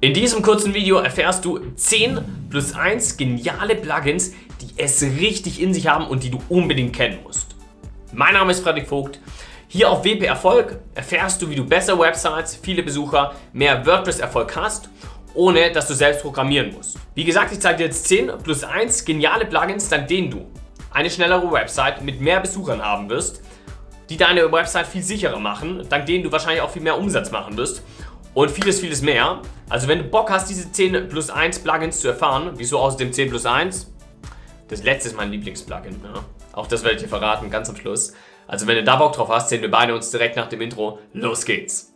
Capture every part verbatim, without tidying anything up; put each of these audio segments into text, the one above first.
In diesem kurzen Video erfährst du zehn plus eins geniale Plugins, die es richtig in sich haben und die du unbedingt kennen musst. Mein Name ist Frederik Vogt. Hier auf W P Erfolg erfährst du, wie du bessere Websites, viele Besucher, mehr WordPress-Erfolg hast, ohne dass du selbst programmieren musst. Wie gesagt, ich zeige dir jetzt zehn plus eins geniale Plugins, dank denen du eine schnellere Website mit mehr Besuchern haben wirst, die deine Website viel sicherer machen, dank denen du wahrscheinlich auch viel mehr Umsatz machen wirst und vieles, vieles mehr. Also wenn du Bock hast, diese zehn plus eins Plugins zu erfahren, wieso aus dem zehn plus eins, das letzte ist mein Lieblingsplugin, ja. Auch das werde ich dir verraten, ganz am Schluss. Also wenn du da Bock drauf hast, sehen wir beide uns direkt nach dem Intro. Los geht's!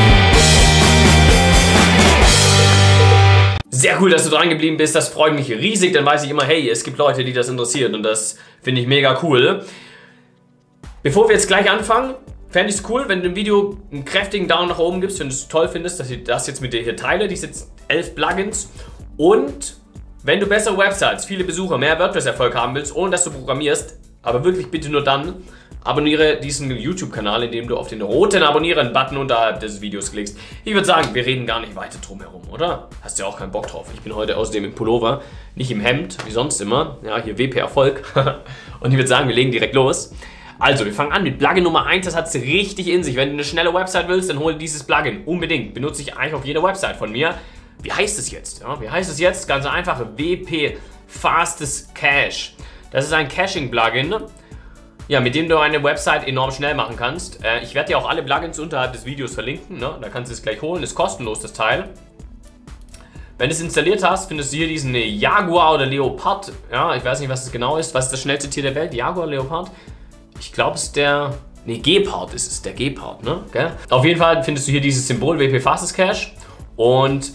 Sehr cool, dass du dran geblieben bist, das freut mich riesig, dann weiß ich immer, hey, es gibt Leute, die das interessiert und das finde ich mega cool. Bevor wir jetzt gleich anfangen, fände ich es cool, wenn du dem Video einen kräftigen Daumen nach oben gibst, wenn du es toll findest, dass ich das jetzt mit dir hier teile, diese elf Plugins. Und wenn du bessere Websites, viele Besucher, mehr WordPress-Erfolg haben willst, ohne dass du programmierst, aber wirklich bitte nur dann, abonniere diesen YouTube-Kanal, indem du auf den roten Abonnieren-Button unterhalb des Videos klickst. Ich würde sagen, wir reden gar nicht weiter drum herum, oder? Hast ja auch keinen Bock drauf. Ich bin heute außerdem im Pullover, nicht im Hemd, wie sonst immer. Ja, hier W P Erfolg. Und ich würde sagen, wir legen direkt los. Also, wir fangen an mit Plugin Nummer eins, das hat es richtig in sich. Wenn du eine schnelle Website willst, dann hol dieses Plugin. Unbedingt. Benutze ich eigentlich auf jeder Website von mir. Wie heißt es jetzt? Ja, wie heißt es jetzt? Ganz einfach, W P Fastest Cache. Das ist ein Caching-Plugin, ja, mit dem du eine Website enorm schnell machen kannst. Äh, ich werde dir auch alle Plugins unterhalb des Videos verlinken. Ne? Da kannst du es gleich holen. Ist kostenlos, das Teil. Wenn du es installiert hast, findest du hier diesen Jaguar oder Leopard. Ja, ich weiß nicht, was es genau ist. Was ist das schnellste Tier der Welt? Jaguar, Leopard? Ich glaube, es ist der... Ne, Gepard ist es. Der Gepard, ne? Gell? Auf jeden Fall findest du hier dieses Symbol W P Fastest Cache. Und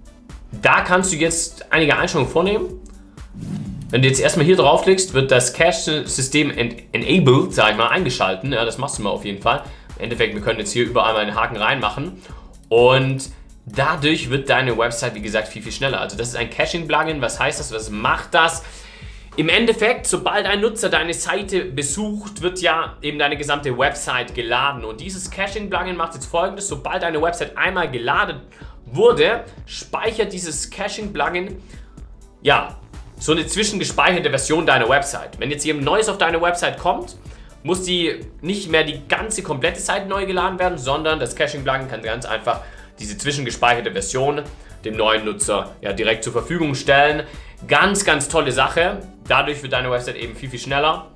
da kannst du jetzt einige Einstellungen vornehmen. Wenn du jetzt erstmal hier draufklickst, wird das Cache-System enabled, sag ich mal, eingeschalten. Ja, das machst du mal auf jeden Fall. Im Endeffekt, wir können jetzt hier überall mal einen Haken reinmachen. Und dadurch wird deine Website, wie gesagt, viel, viel schneller. Also das ist ein Caching-Plugin. Was heißt das? Was macht das? Im Endeffekt, sobald ein Nutzer deine Seite besucht, wird ja eben deine gesamte Website geladen. Und dieses Caching-Plugin macht jetzt Folgendes. Sobald deine Website einmal geladen wurde, speichert dieses Caching-Plugin, ja, so eine zwischengespeicherte Version deiner Website. Wenn jetzt jemand Neues auf deine Website kommt, muss die nicht mehr die ganze komplette Seite neu geladen werden, sondern das Caching-Plugin kann ganz einfach diese zwischengespeicherte Version dem neuen Nutzer ja direkt zur Verfügung stellen. Ganz, ganz tolle Sache. Dadurch wird deine Website eben viel, viel schneller.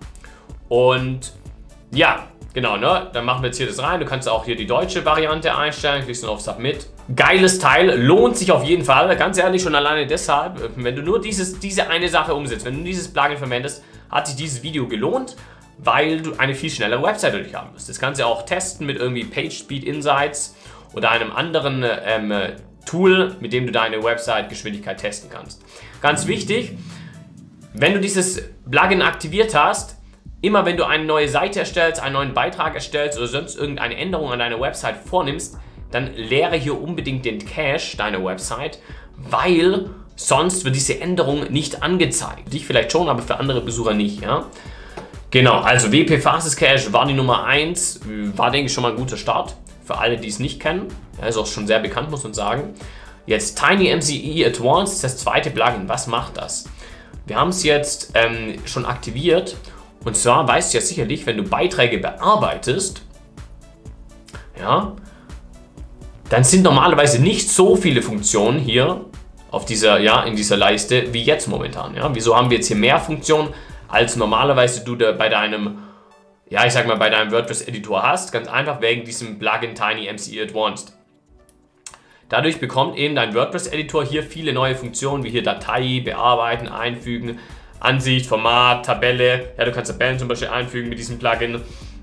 Und ja, genau, ne? Dann machen wir jetzt hier das rein. Du kannst auch hier die deutsche Variante einstellen. Klickst dann auf Submit. Geiles Teil, lohnt sich auf jeden Fall. Ganz ehrlich, schon alleine deshalb, wenn du nur dieses, diese eine Sache umsetzt, wenn du dieses Plugin verwendest, hat sich dieses Video gelohnt, weil du eine viel schnellere Website dadurch haben wirst. Das kannst du auch testen mit irgendwie PageSpeed Insights oder einem anderen ähm, Tool, mit dem du deine Website-Geschwindigkeit testen kannst. Ganz wichtig, wenn du dieses Plugin aktiviert hast, immer wenn du eine neue Seite erstellst, einen neuen Beitrag erstellst oder sonst irgendeine Änderung an deiner Website vornimmst, dann leere hier unbedingt den Cache deiner Website, weil sonst wird diese Änderung nicht angezeigt. Dich vielleicht schon, aber für andere Besucher nicht. Ja? Genau, also W P Fastest Cache war die Nummer eins, war denke ich schon mal ein guter Start für alle, die es nicht kennen. Ja, ist auch schon sehr bekannt, muss man sagen. Jetzt TinyMCE Advanced, das zweite Plugin. Was macht das? Wir haben es jetzt ähm, schon aktiviert. Und zwar weißt du ja sicherlich, wenn du Beiträge bearbeitest, ja, dann sind normalerweise nicht so viele Funktionen hier auf dieser, ja, in dieser Leiste wie jetzt momentan. Ja. Wieso haben wir jetzt hier mehr Funktionen, als normalerweise du da bei deinem, ja, ich sag mal, bei deinem WordPress-Editor hast? Ganz einfach wegen diesem Plugin TinyMCE Advanced. Dadurch bekommt eben dein WordPress-Editor hier viele neue Funktionen, wie hier Datei, bearbeiten, einfügen, Ansicht, Format, Tabelle. Ja, du kannst Tabellen zum Beispiel einfügen mit diesem Plugin.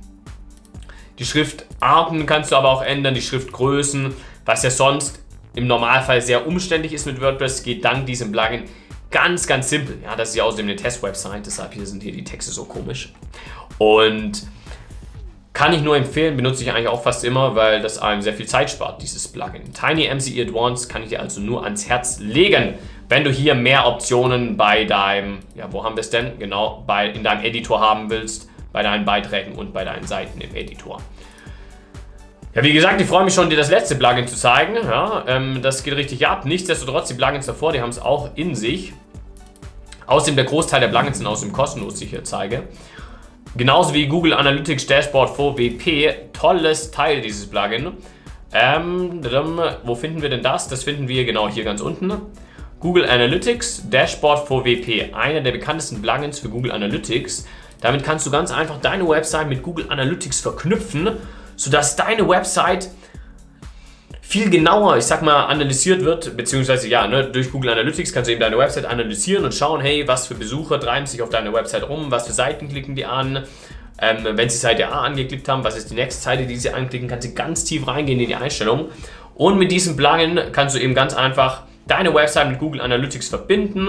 Die Schriftarten kannst du aber auch ändern, die Schriftgrößen, was ja sonst im Normalfall sehr umständlich ist mit WordPress, geht dank diesem Plugin ganz, ganz simpel. Ja, das ist ja außerdem eine Test-Website, deshalb hier sind hier die Texte so komisch. Und kann ich nur empfehlen, benutze ich eigentlich auch fast immer, weil das einem sehr viel Zeit spart, dieses Plugin. TinyMCE Advanced kann ich dir also nur ans Herz legen, wenn du hier mehr Optionen bei deinem, ja, wo haben wir es denn? Genau, bei, in deinem Editor haben willst, bei deinen Beiträgen und bei deinen Seiten im Editor. Ja, wie gesagt, ich freue mich schon, dir das letzte Plugin zu zeigen. Ja, ähm, das geht richtig ab. Nichtsdestotrotz, die Plugins davor, die haben es auch in sich. Außerdem, der Großteil der Plugins sind außerdem kostenlos, die ich hier zeige. Genauso wie Google Analytics Dashboard for W P. Tolles Teil, dieses Plugin. Ähm, wo finden wir denn das? Das finden wir genau hier ganz unten. Google Analytics Dashboard for W P. Einer der bekanntesten Plugins für Google Analytics. Damit kannst du ganz einfach deine Website mit Google Analytics verknüpfen, sodass deine Website viel genauer, ich sag mal, analysiert wird, beziehungsweise ja, ne, durch Google Analytics kannst du eben deine Website analysieren und schauen, hey, was für Besucher treiben sich auf deine Website rum, was für Seiten klicken die an, ähm, wenn sie Seite A angeklickt haben, was ist die nächste Seite, die sie anklicken, kannst du ganz tief reingehen in die Einstellungen und mit diesem Plugin kannst du eben ganz einfach deine Website mit Google Analytics verbinden.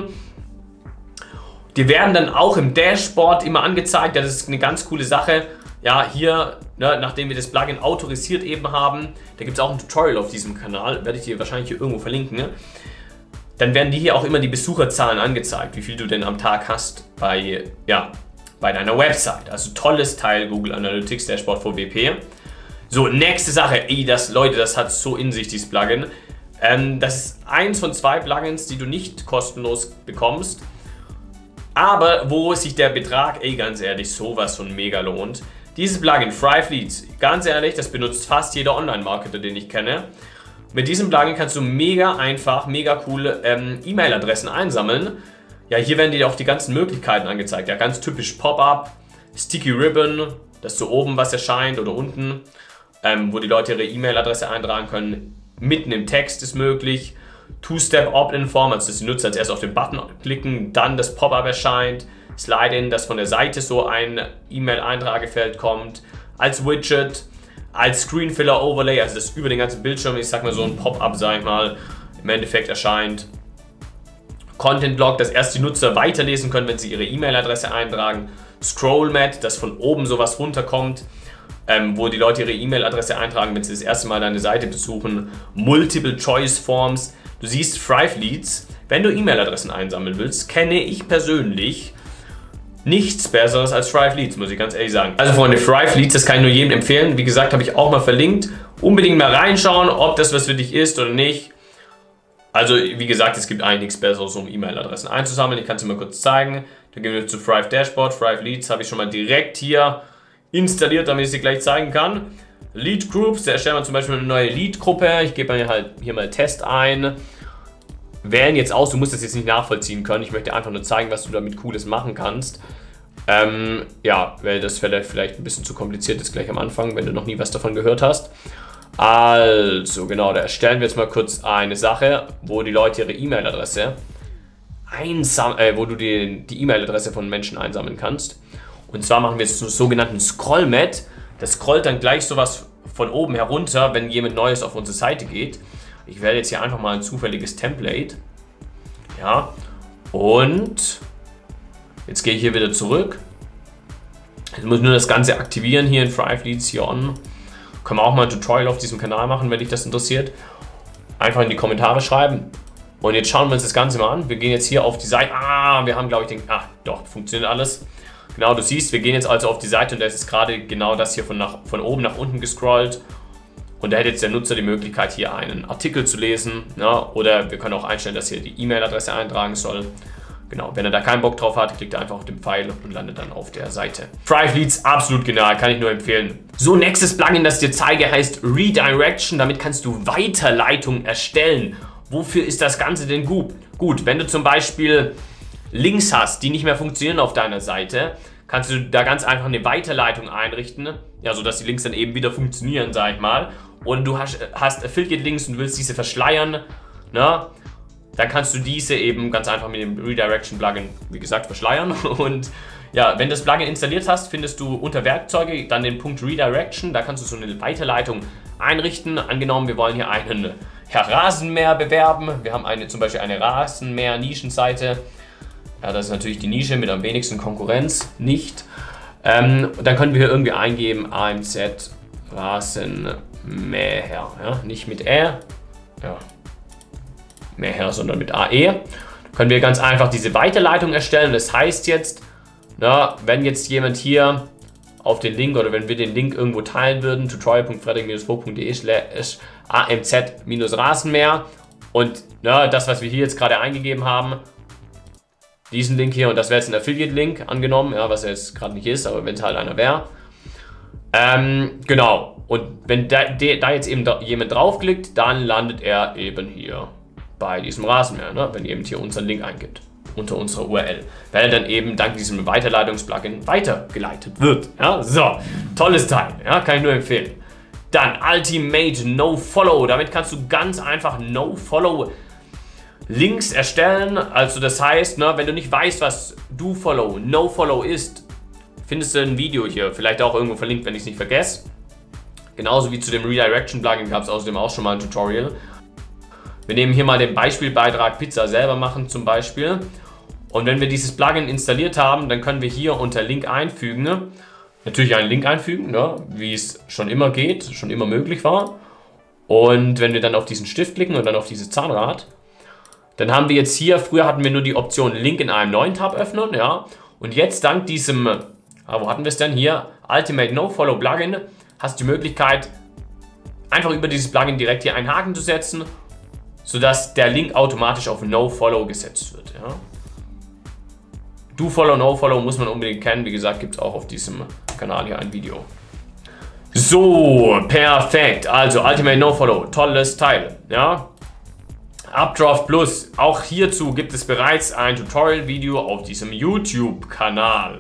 Die werden dann auch im Dashboard immer angezeigt, ja, das ist eine ganz coole Sache. Ja, hier, ne, nachdem wir das Plugin autorisiert eben haben, da gibt es auch ein Tutorial auf diesem Kanal, werde ich dir wahrscheinlich hier irgendwo verlinken, ne? Dann werden dir hier auch immer die Besucherzahlen angezeigt, wie viel du denn am Tag hast bei, ja, bei deiner Website. Also tolles Teil Google Analytics Dashboard for W P. So, nächste Sache, ey, das, Leute, das hat so in sich, dieses Plugin. Ähm, das ist eins von zwei Plugins, die du nicht kostenlos bekommst, aber wo sich der Betrag, ey, ganz ehrlich, sowas von mega lohnt. Dieses Plugin, Thrive Leads, ganz ehrlich, das benutzt fast jeder Online-Marketer, den ich kenne. Mit diesem Plugin kannst du mega einfach, mega coole ähm, E-Mail-Adressen einsammeln. Ja, hier werden dir auch die ganzen Möglichkeiten angezeigt. Ja, ganz typisch Pop-up, Sticky Ribbon, dass so oben was erscheint oder unten, ähm, wo die Leute ihre E-Mail-Adresse eintragen können. Mitten im Text ist möglich. Two-Step Opt-in-Form, also dass die Nutzer als erst auf den Button klicken, dann das Pop-up erscheint. Slide-in, dass von der Seite so ein E-Mail-Eintragefeld kommt, als Widget, als Screenfiller-Overlay, also das über den ganzen Bildschirm, ich sag mal so ein Pop-up, sag ich mal, im Endeffekt erscheint. Content-Block, dass erst die Nutzer weiterlesen können, wenn sie ihre E-Mail-Adresse eintragen. Scroll-Mat, dass von oben sowas runterkommt, ähm, wo die Leute ihre E-Mail-Adresse eintragen, wenn sie das erste Mal deine Seite besuchen. Multiple-Choice-Forms, du siehst Thrive Leads. Wenn du E-Mail-Adressen einsammeln willst, kenne ich persönlich nichts Besseres als Thrive Leads, muss ich ganz ehrlich sagen. Also Freunde, Thrive Leads, das kann ich nur jedem empfehlen. Wie gesagt, habe ich auch mal verlinkt. Unbedingt mal reinschauen, ob das was für dich ist oder nicht. Also wie gesagt, es gibt eigentlich nichts Besseres, um E-Mail-Adressen einzusammeln. Ich kann es dir mal kurz zeigen. Dann gehen wir zu Thrive Dashboard. Thrive Leads habe ich schon mal direkt hier installiert, damit ich sie gleich zeigen kann. Lead Groups, da erstellen wir zum Beispiel eine neue Lead-Gruppe. Ich gebe mir halt hier mal Test ein. Wählen jetzt aus, du musst das jetzt nicht nachvollziehen können. Ich möchte einfach nur zeigen, was du damit Cooles machen kannst. Ähm, ja, weil das vielleicht ein bisschen zu kompliziert ist gleich am Anfang, wenn du noch nie was davon gehört hast. Also, genau, da erstellen wir jetzt mal kurz eine Sache, wo die Leute ihre E-Mail-Adresse einsam, äh, wo du die die E-Mail-Adresse von Menschen einsammeln kannst. Und zwar machen wir jetzt einen sogenannten Scroll-Mat. Das scrollt dann gleich sowas von oben herunter, wenn jemand Neues auf unsere Seite geht. Ich wähle jetzt hier einfach mal ein zufälliges Template. Ja, und jetzt gehe ich hier wieder zurück. Jetzt muss ich nur das Ganze aktivieren hier in Thrive Leads hier on. Können wir auch mal ein Tutorial auf diesem Kanal machen, wenn dich das interessiert. Einfach in die Kommentare schreiben. Und jetzt schauen wir uns das Ganze mal an. Wir gehen jetzt hier auf die Seite. Ah, wir haben, glaube ich, den. Ah, doch, funktioniert alles. Genau, du siehst, wir gehen jetzt also auf die Seite und da ist gerade genau das hier von, nach, von oben nach unten gescrollt. Und da hätte jetzt der Nutzer die Möglichkeit, hier einen Artikel zu lesen. Ja, oder wir können auch einstellen, dass er die E-Mail-Adresse eintragen soll. Genau, wenn er da keinen Bock drauf hat, klickt er einfach auf den Pfeil und landet dann auf der Seite. Thrive Leads, absolut genial, kann ich nur empfehlen. So, nächstes Plugin, das ich dir zeige, heißt Redirection. Damit kannst du Weiterleitung erstellen. Wofür ist das Ganze denn gut? Gut, wenn du zum Beispiel Links hast, die nicht mehr funktionieren auf deiner Seite, kannst du da ganz einfach eine Weiterleitung einrichten, ja, sodass die Links dann eben wieder funktionieren, sag ich mal. Und du hast, hast Affiliate-Links und willst diese verschleiern, ne? Dann kannst du diese eben ganz einfach mit dem Redirection-Plugin, wie gesagt, verschleiern. Und ja, wenn du das Plugin installiert hast, findest du unter Werkzeuge dann den Punkt Redirection. Da kannst du so eine Weiterleitung einrichten. Angenommen, wir wollen hier einen ja, Rasenmäher bewerben. Wir haben eine, zum Beispiel eine Rasenmäher-Nischenseite. Ja, das ist natürlich die Nische mit am wenigsten Konkurrenz, nicht. Ähm, dann können wir hier irgendwie eingeben A M Z Rasenmäher, ja, nicht mit Ä, ja, Mäher, sondern mit A E. Können wir ganz einfach diese Weiterleitung erstellen. Das heißt jetzt, na, wenn jetzt jemand hier auf den Link oder wenn wir den Link irgendwo teilen würden, tutorial punkt frederik Bindestrich vogt punkt de slash amz Rasenmäher und ne, das, was wir hier jetzt gerade eingegeben haben, diesen Link hier und das wäre jetzt ein Affiliate-Link angenommen, ja, was er jetzt gerade nicht ist, aber wenn es halt einer wäre. Ähm, genau, und wenn da, de, da jetzt eben da, jemand draufklickt, dann landet er eben hier bei diesem Rasenmäher, ne, wenn ihr eben hier unseren Link eingibt, unter unserer U R L, weil er dann eben dank diesem Weiterleitungs-Plugin weitergeleitet wird. Ja, so, tolles Teil, ja, kann ich nur empfehlen. Dann Ultimate No-Follow, damit kannst du ganz einfach No-Follow Links erstellen, also das heißt, ne, wenn du nicht weißt, was Do-Follow, No-Follow ist, findest du ein Video hier, vielleicht auch irgendwo verlinkt, wenn ich es nicht vergesse. Genauso wie zu dem Redirection-Plugin gab es außerdem auch schon mal ein Tutorial. Wir nehmen hier mal den Beispielbeitrag Pizza selber machen zum Beispiel. Und wenn wir dieses Plugin installiert haben, dann können wir hier unter Link einfügen, ne? Natürlich einen Link einfügen, ne? Wie es schon immer geht, schon immer möglich war. Und wenn wir dann auf diesen Stift klicken und dann auf dieses Zahnrad, dann haben wir jetzt hier, früher hatten wir nur die Option Link in einem neuen Tab öffnen, ja. Und jetzt dank diesem, ah, wo hatten wir es denn hier? Ultimate No-Follow Plugin, hast du die Möglichkeit, einfach über dieses Plugin direkt hier einen Haken zu setzen, sodass der Link automatisch auf No-Follow gesetzt wird, ja. Do-Follow, No-Follow muss man unbedingt kennen. Wie gesagt, gibt es auch auf diesem Kanal hier ein Video. So, perfekt. Also Ultimate No-Follow, tolles Teil, ja. Updraft Plus, auch hierzu gibt es bereits ein Tutorial-Video auf diesem YouTube-Kanal.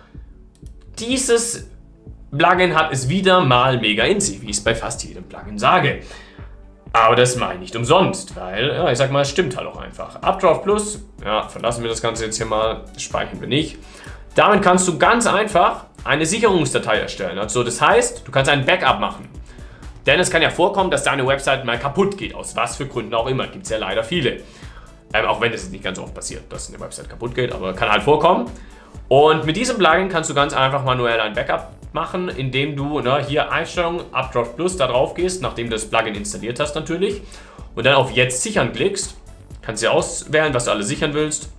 Dieses Plugin hat es wieder mal mega in sich, wie ich es bei fast jedem Plugin sage. Aber das mache ich nicht umsonst, weil, ja, ich sag mal, es stimmt halt auch einfach. Updraft Plus, ja, verlassen wir das Ganze jetzt hier mal, speichern wir nicht. Damit kannst du ganz einfach eine Sicherungsdatei erstellen. Also das heißt, du kannst ein Backup machen. Denn es kann ja vorkommen, dass deine Website mal kaputt geht, aus was für Gründen auch immer. Gibt es ja leider viele. Ähm, auch wenn das nicht ganz so oft passiert, dass eine Website kaputt geht, aber kann halt vorkommen. Und mit diesem Plugin kannst du ganz einfach manuell ein Backup machen, indem du ne, hier Einstellungen, Updraft Plus, da drauf gehst, nachdem du das Plugin installiert hast natürlich. Und dann auf Jetzt sichern klickst. Kannst du auswählen, was du alles sichern willst.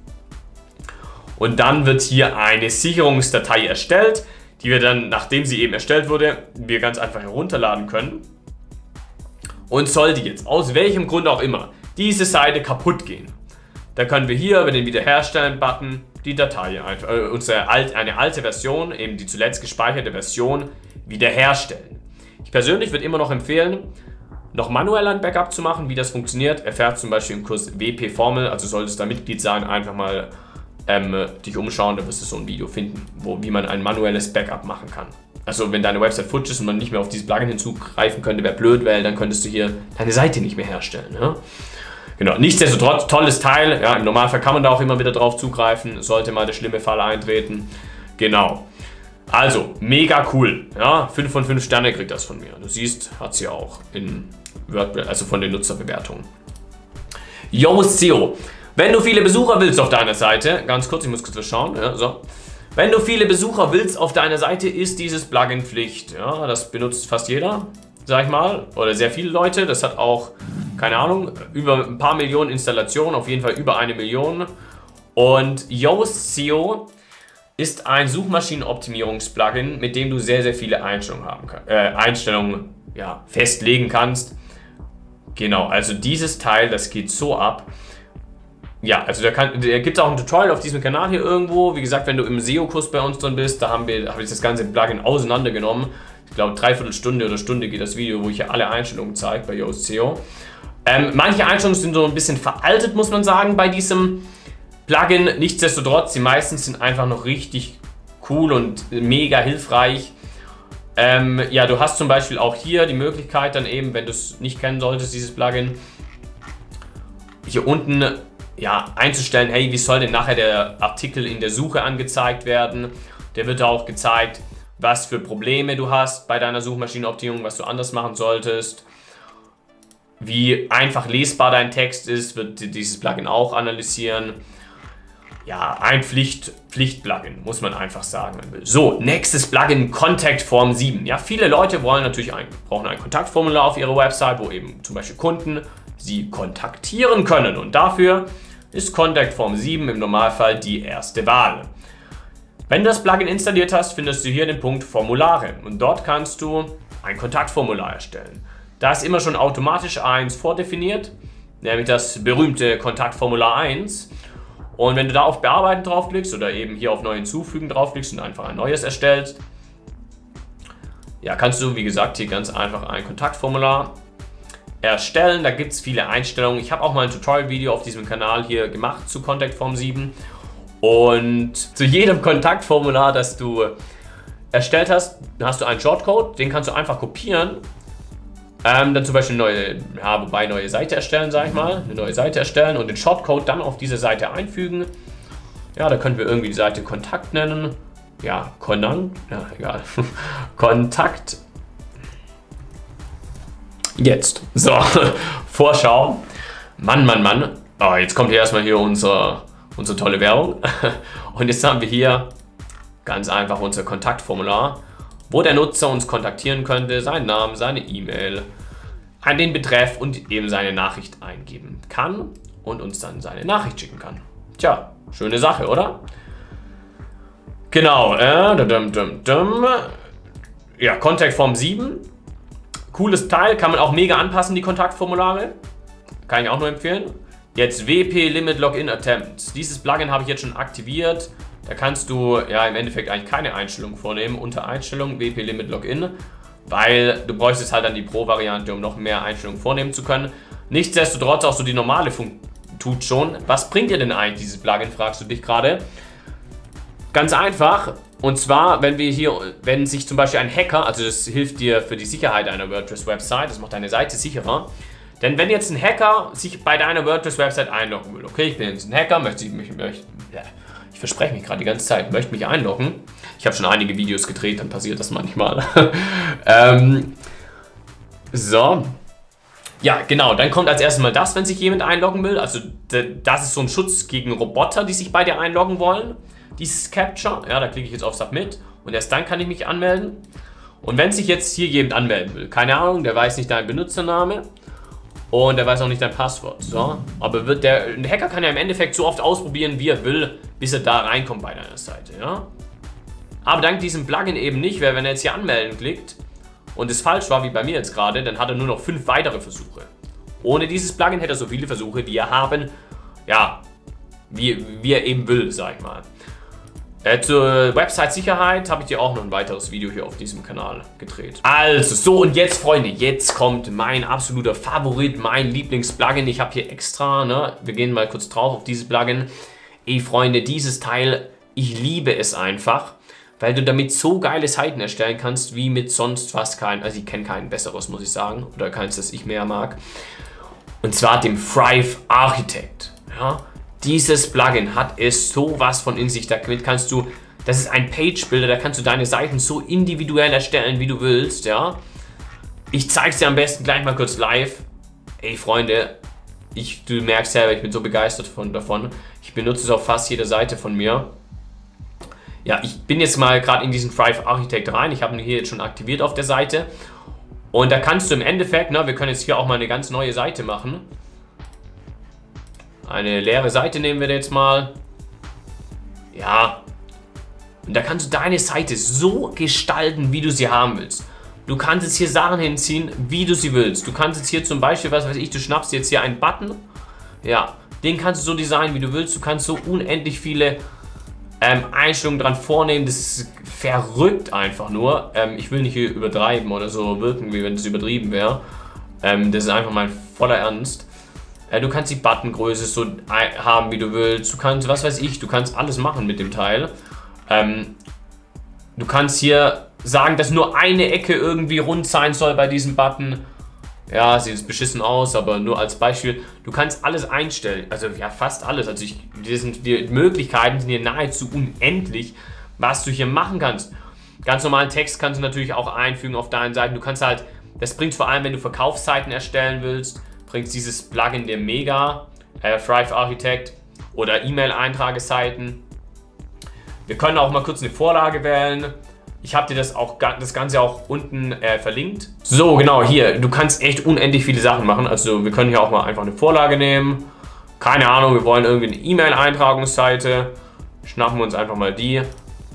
Und dann wird hier eine Sicherungsdatei erstellt, die wir dann, nachdem sie eben erstellt wurde, wir ganz einfach herunterladen können. Und sollte jetzt, aus welchem Grund auch immer, diese Seite kaputt gehen, dann können wir hier über den Wiederherstellen-Button die Datei, äh, unsere alt, eine alte Version, eben die zuletzt gespeicherte Version, wiederherstellen. Ich persönlich würde immer noch empfehlen, noch manuell ein Backup zu machen. Wie das funktioniert, erfährt zum Beispiel im Kurs W P Formel, also solltest du da Mitglied sein, einfach mal ähm, dich umschauen, da wirst du so ein Video finden, wo, wie man ein manuelles Backup machen kann. Also wenn deine Website futsch ist und man nicht mehr auf dieses Plugin hinzugreifen könnte, wäre blöd, weil dann könntest du hier deine Seite nicht mehr herstellen. Ja? Genau, nichtsdestotrotz, tolles Teil. Ja, im Normalfall kann man da auch immer wieder drauf zugreifen, sollte mal der schlimme Fall eintreten. Genau. Also, mega cool. Ja, fünf von fünf Sterne kriegt das von mir. Du siehst, hat sie auch in WordPress, also von den Nutzerbewertungen. Yoast S E O. Wenn du viele Besucher willst auf deiner Seite, ganz kurz, ich muss kurz was schauen. Ja, so. Wenn du viele Besucher willst auf deiner Seite, ist dieses Plugin Pflicht. Ja, das benutzt fast jeder, sag ich mal, oder sehr viele Leute. Das hat auch, keine Ahnung, über ein paar Millionen Installationen, auf jeden Fall über eine Million. Und Yoast S E O ist ein Suchmaschinenoptimierungs-Plugin, mit dem du sehr, sehr viele Einstellungen, haben kann, äh, Einstellungen ja, festlegen kannst. Genau, also dieses Teil, das geht so ab. Ja, also da, da gibt es auch ein Tutorial auf diesem Kanal hier irgendwo. Wie gesagt, wenn du im S E O-Kurs bei uns drin bist, da haben wir, habe ich das ganze Plugin auseinandergenommen. Ich glaube, dreiviertel Stunde oder Stunde geht das Video, wo ich hier alle Einstellungen zeige bei Yoast S E O. Ähm, manche Einstellungen sind so ein bisschen veraltet, muss man sagen, bei diesem Plugin. Nichtsdestotrotz, die meisten sind einfach noch richtig cool und mega hilfreich. Ähm, ja, du hast zum Beispiel auch hier die Möglichkeit dann eben, wenn du es nicht kennen solltest, dieses Plugin, hier unten ja, einzustellen, hey, wie soll denn nachher der Artikel in der Suche angezeigt werden. Der wird auch gezeigt, was für Probleme du hast bei deiner Suchmaschinenoptimierung, was du anders machen solltest. Wie einfach lesbar dein Text ist, wird dieses Plugin auch analysieren. Ja, ein Pflicht, Pflicht-Plugin, muss man einfach sagen. So, nächstes Plugin, Contact Form sieben. Ja, viele Leute wollen natürlich ein, brauchen ein Kontaktformular auf ihrer Website, wo eben zum Beispiel Kunden sie kontaktieren können. Und dafür ist Contact Form sieben im Normalfall die erste Wahl. Wenn du das Plugin installiert hast, findest du hier den Punkt Formulare und dort kannst du ein Kontaktformular erstellen. Da ist immer schon automatisch eins vordefiniert, nämlich das berühmte Kontaktformular eins. Und wenn du da auf Bearbeiten draufklickst oder eben hier auf Neu hinzufügen draufklickst und einfach ein neues erstellst, ja, kannst du, wie gesagt, hier ganz einfach ein Kontaktformular erstellen. Da gibt es viele Einstellungen. Ich habe auch mal ein Tutorial-Video auf diesem Kanal hier gemacht zu Contact Form sieben. Und zu jedem Kontaktformular, das du erstellt hast, hast du einen Shortcode. Den kannst du einfach kopieren. Ähm, dann zum Beispiel eine neue, ja, wobei neue Seite erstellen, sage ich mal. Eine neue Seite erstellen und den Shortcode dann auf diese Seite einfügen. Ja, da können wir irgendwie die Seite Kontakt nennen. Ja, Konant, ja, egal. Kontakt. Jetzt. So, Vorschau. Mann, Mann, Mann. Oh, jetzt kommt hier erstmal hier unser, unsere tolle Werbung. Und jetzt haben wir hier ganz einfach unser Kontaktformular, wo der Nutzer uns kontaktieren könnte, seinen Namen, seine E-Mail, den Betreff und eben seine Nachricht eingeben kann und uns dann seine Nachricht schicken kann. Tja, schöne Sache, oder? Genau, äh, dum, dum, dum. Ja, Contact Form sieben. Cooles Teil, kann man auch mega anpassen, die Kontaktformulare. Kann ich auch nur empfehlen. Jetzt W P Limit Login Attempt. Dieses Plugin habe ich jetzt schon aktiviert. Da kannst du ja im Endeffekt eigentlich keine Einstellung vornehmen. Unter Einstellung W P Limit Login, weil du bräuchtest halt dann die Pro-Variante, um noch mehr Einstellungen vornehmen zu können. Nichtsdestotrotz auch so die normale Funktion tut schon. Was bringt dir denn eigentlich dieses Plugin, fragst du dich gerade. Ganz einfach, und zwar, wenn wir hier, wenn sich zum Beispiel ein Hacker, also das hilft dir für die Sicherheit einer WordPress-Website, das macht deine Seite sicherer. Denn wenn jetzt ein Hacker sich bei deiner WordPress-Website einloggen will, okay, ich bin jetzt ein Hacker, möchte ich mich, möchte, ja, ich verspreche mich gerade die ganze Zeit, möchte mich einloggen. Ich habe schon einige Videos gedreht, dann passiert das manchmal. ähm, so. Ja, genau, dann kommt als erstes mal das, wenn sich jemand einloggen will. Also das ist so ein Schutz gegen Roboter, die sich bei dir einloggen wollen. Dieses Capture, ja, da klicke ich jetzt auf Submit und erst dann kann ich mich anmelden. Und wenn sich jetzt hier jemand anmelden will, keine Ahnung, der weiß nicht deinen Benutzername und der weiß auch nicht dein Passwort. So. Aber wird der, ein Hacker kann ja im Endeffekt so oft ausprobieren, wie er will, bis er da reinkommt bei deiner Seite. Ja? Aber dank diesem Plugin eben nicht, weil wenn er jetzt hier anmelden klickt und es falsch war, wie bei mir jetzt gerade, dann hat er nur noch fünf weitere Versuche. Ohne dieses Plugin hätte er so viele Versuche, wie er haben, ja, wie, wie er eben will, sag ich mal. Äh, zur Website-Sicherheit habe ich dir auch noch ein weiteres Video hier auf diesem Kanal gedreht. Also, so und jetzt, Freunde, jetzt kommt mein absoluter Favorit, mein Lieblings-Plugin. Ich habe hier extra, ne, wir gehen mal kurz drauf auf dieses Plugin. Ey, Freunde, dieses Teil, ich liebe es einfach, weil du damit so geile Seiten erstellen kannst, wie mit sonst fast kein, also ich kenne kein besseres, muss ich sagen, oder keins, das ich mehr mag. Und zwar dem Thrive Architect, ja. Dieses Plugin hat es sowas von in sich, damit kannst du, das ist ein Page-Builder, da kannst du deine Seiten so individuell erstellen, wie du willst, ja. Ich zeige es dir am besten gleich mal kurz live. Ey, Freunde, ich, du merkst selber, ich bin so begeistert von, davon. Ich benutze es auf fast jeder Seite von mir. Ja, ich bin jetzt mal gerade in diesen Thrive Architect rein, ich habe ihn hier jetzt schon aktiviert auf der Seite. Und da kannst du im Endeffekt, ne, wir können jetzt hier auch mal eine ganz neue Seite machen. Eine leere Seite nehmen wir jetzt mal. Ja. Und da kannst du deine Seite so gestalten, wie du sie haben willst. Du kannst jetzt hier Sachen hinziehen, wie du sie willst. Du kannst jetzt hier zum Beispiel, was weiß ich, du schnappst jetzt hier einen Button. Ja, den kannst du so designen, wie du willst. Du kannst so unendlich viele ähm, Einstellungen dran vornehmen. Das ist verrückt einfach nur. Ähm, ich will nicht hier übertreiben oder so wirken, wie wenn es übertrieben wäre. Ähm, das ist einfach mein voller Ernst. Du kannst die Buttongröße so haben, wie du willst. Du kannst, was weiß ich, du kannst alles machen mit dem Teil. Ähm, du kannst hier sagen, dass nur eine Ecke irgendwie rund sein soll bei diesem Button. Ja, sieht jetzt beschissen aus, aber nur als Beispiel. Du kannst alles einstellen, also ja, fast alles. Also ich, die, sind, die Möglichkeiten sind hier nahezu unendlich, was du hier machen kannst. Ganz normalen Text kannst du natürlich auch einfügen auf deinen Seiten. Du kannst halt, das bringt vor allem, wenn du Verkaufsseiten erstellen willst, bringt dieses Plugin dir mega, äh, Thrive Architect oder E-Mail-Eintrageseiten. Wir können auch mal kurz eine Vorlage wählen. Ich habe dir das auch das Ganze auch unten äh, verlinkt. So, genau, hier, du kannst echt unendlich viele Sachen machen. Also wir können hier auch mal einfach eine Vorlage nehmen. Keine Ahnung, wir wollen irgendwie eine E-Mail-Eintragungsseite. Schnappen wir uns einfach mal die.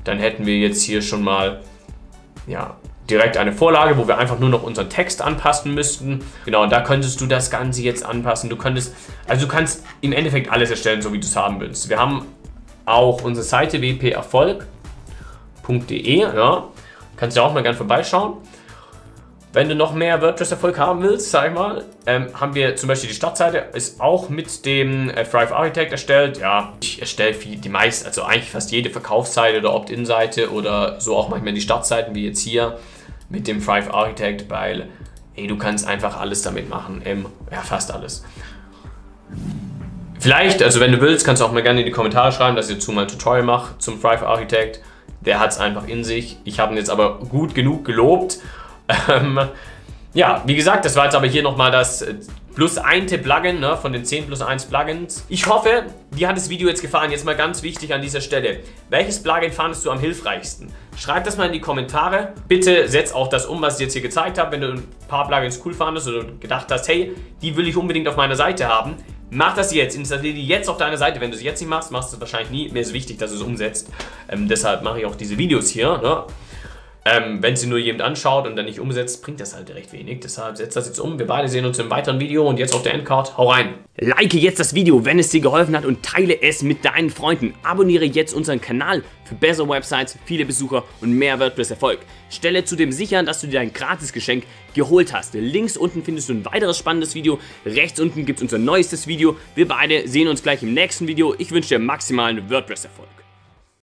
dann hätten wir jetzt hier schon mal, ja, direkt eine Vorlage, wo wir einfach nur noch unseren Text anpassen müssten. Genau, und da könntest du das Ganze jetzt anpassen. Du könntest, also du kannst im Endeffekt alles erstellen, so wie du es haben willst. Wir haben auch unsere Seite w p erfolg punkt de, ja, kannst du auch mal gerne vorbeischauen. Wenn du noch mehr WordPress-Erfolg haben willst, sag ich mal, ähm, haben wir zum Beispiel die Startseite, ist auch mit dem äh, Thrive Architect erstellt. Ja, ich erstelle die meisten, also eigentlich fast jede Verkaufsseite oder Opt-in-Seite oder so auch manchmal die Startseiten, wie jetzt hier mit dem Thrive Architect, weil ey, du kannst einfach alles damit machen, ähm, ja, fast alles. Vielleicht, also wenn du willst, kannst du auch mal gerne in die Kommentare schreiben, dass ich dazu mal ein Tutorial mache zum Thrive Architect. Der hat es einfach in sich. Ich habe ihn jetzt aber gut genug gelobt. Ähm, ja, wie gesagt, das war jetzt aber hier nochmal das plus eins Plugin, ne, von den zehn plus eins Plugins. Ich hoffe, dir hat das Video jetzt gefallen. Jetzt mal ganz wichtig an dieser Stelle. Welches Plugin fandest du am hilfreichsten? Schreib das mal in die Kommentare. Bitte setz auch das um, was ich jetzt hier gezeigt habe. Wenn du ein paar Plugins cool fandest oder gedacht hast, hey, die will ich unbedingt auf meiner Seite haben, mach das jetzt. Installiere die jetzt auf deine Seite. Wenn du es jetzt nicht machst, machst du es wahrscheinlich nie. Mir ist wichtig, dass du es umsetzt. Ähm, deshalb mache ich auch diese Videos hier, ne? Ähm, wenn sie nur jemand anschaut und dann nicht umsetzt, bringt das halt recht wenig. Deshalb setzt das jetzt um. Wir beide sehen uns im weiteren Video und jetzt auf der Endcard. Hau rein! Like jetzt das Video, wenn es dir geholfen hat und teile es mit deinen Freunden. Abonniere jetzt unseren Kanal für bessere Websites, viele Besucher und mehr WordPress-Erfolg. Stelle zudem sicher, dass du dir ein Gratis-Geschenk geholt hast. Links unten findest du ein weiteres spannendes Video. Rechts unten gibt es unser neuestes Video. Wir beide sehen uns gleich im nächsten Video. Ich wünsche dir maximalen WordPress-Erfolg.